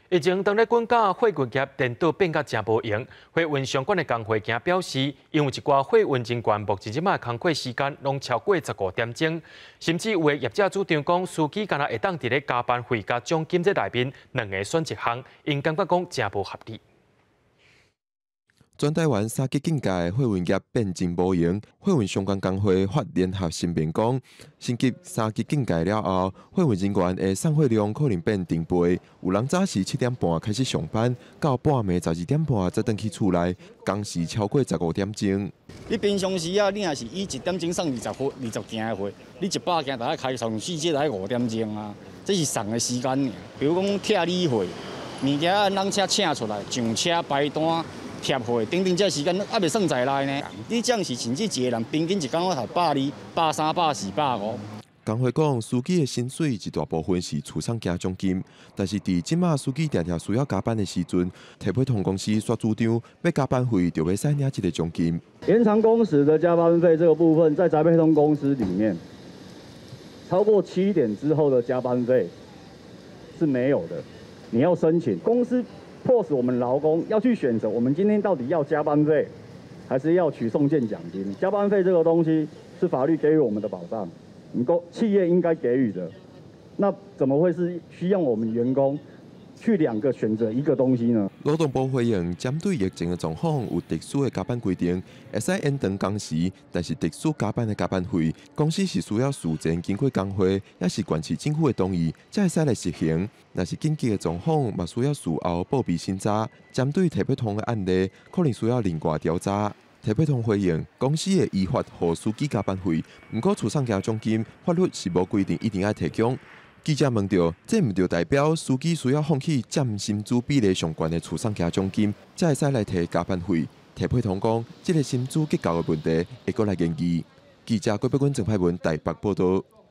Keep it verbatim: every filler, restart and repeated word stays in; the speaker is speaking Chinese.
疫情当咧滚假，货运业电倒变甲真无用。货运相关的工会惊表示，因为一寡货运人员目前即卖工作时间拢超过十五点钟，甚至有的业者主张讲，司机敢若会当伫咧加班费甲奖金这内面两个选一项，因感觉讲真无合理。 全台湾三级警戒的货运业变真无用，货运相关工会发联合声明讲，升级三级警戒了后，货运人员的送货量可能变定倍。有人早时七点半开始上班，到半暝十二点半才回去厝内，工时超过十五点钟。 你平常时啊，你若是以一点钟送二十货、二十件的货，你一百件大概开上四节来五点钟啊，这是送的时间尔。比如讲拆理货，物件按人车请出来，上车排单。 贴货，等等，这时间还袂算在内呢。你这样是甚至一个人平均一工要头百二、百三、百四、百五。 工会讲，司机的薪水一大部分是厝上加奖金，但是伫即马司机常常需要加班的时阵，铁配通公司煞主张要加班费就要使领一个奖金。 延长工时的加班费这个部分，在宅配通公司里面，超过七点之后的加班费是没有的，你要申请公司。 迫使我们劳工要去选择，我们今天到底要加班费，还是要取送件奖金？加班费这个东西是法律给予我们的保障，你公企业应该给予的，那怎么会是需要我们员工去两个选择一个东西呢？ 劳动部回应，针对疫情的状况，有特殊的加班规定，会使延长工时，但是特殊加班的加班费，公司是需要事前经过工会，也是县市政府的同意，才会使来实行。 若是紧急的状况，嘛需要事后报备审查。针对特配通的案例，可能需要另外调查。特配通回应，公司会依法予司机加班费，不过厝上加奖金，法律是无规定一定要提供。记者问到，这唔就代表司机需要放弃占薪资比例上悬的厝上加奖金，才会使来提加班费？特配通讲，这个薪资结构的问题会过来研究。记者郭北君郑派文台北报道。